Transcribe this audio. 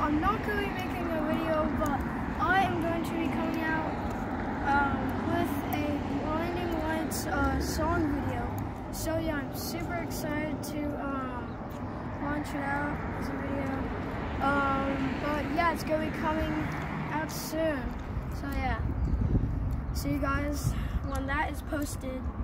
I'm not going to be making a video, but I am going to be coming out with a Blinding Lights song video. So yeah, I'm super excited to launch it out as a video. But yeah, it's going to be coming out soon. So yeah, see you guys when that is posted.